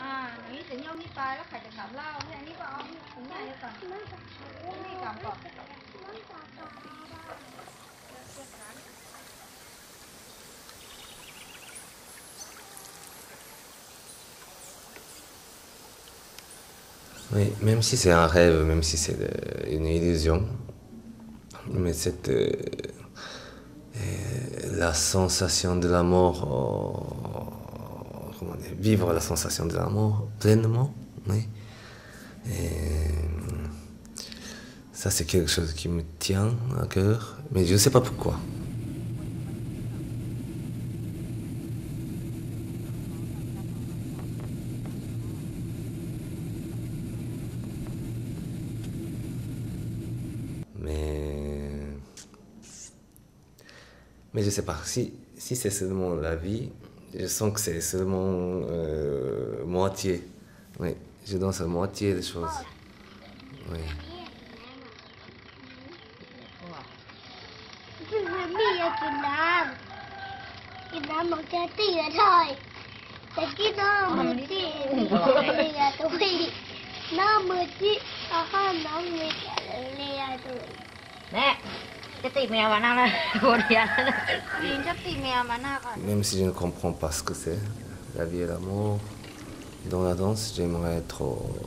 อย่างนี้ถึงโยมนี่ตายแล้วใครจะกลับเล่าเนี่ยอันนี้ก็เอาถึงไหนก่อนนี่กลับก่อน Oui, même si c'est un rêve, même si c'est une illusion, mais la sensation de la mort, comment dire, vivre la sensation de la mort pleinement, oui. Et ça, c'est quelque chose qui me tient à cœur, mais je ne sais pas pourquoi. Mais je sais pas, si c'est seulement la vie, je sens que c'est seulement moitié. Oui, je danse à moitié des choses. Oui. กินน้ำบอกจะตีละถอยแต่กินน้ำมือจีเลียตัวน้ำมือจีเอาข้าวน้ำมือเลียตัว nèจะตีแมวมาหน้าเลยโคตรเดียนยิงจะตีแมวมาหน้าก่อน Même si je ne comprends pas ce que c'est, la vie et la mort, dans la danse, j'aimerais être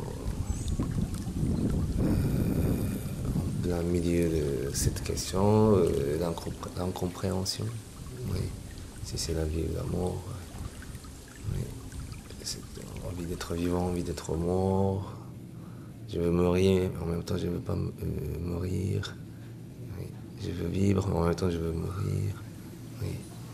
en plein milieu de cette question, l'incompréhension. Oui, si c'est la vie ou la mort. Oui. Envie d'être vivant, envie d'être mort. Je veux mourir, en même temps je ne veux pas mourir. Oui. Je veux vivre, en même temps je veux mourir. Oui.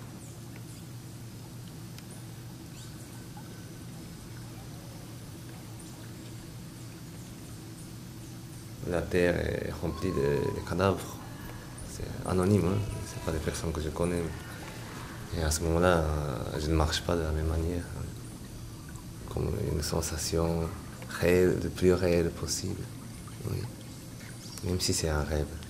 La terre est remplie de cadavres. C'est anonyme, hein? Ce pas des personnes que je connais. Et à ce moment-là, je ne marche pas de la même manière. Comme une sensation réelle, le plus réelle possible. Oui. Même si c'est un rêve.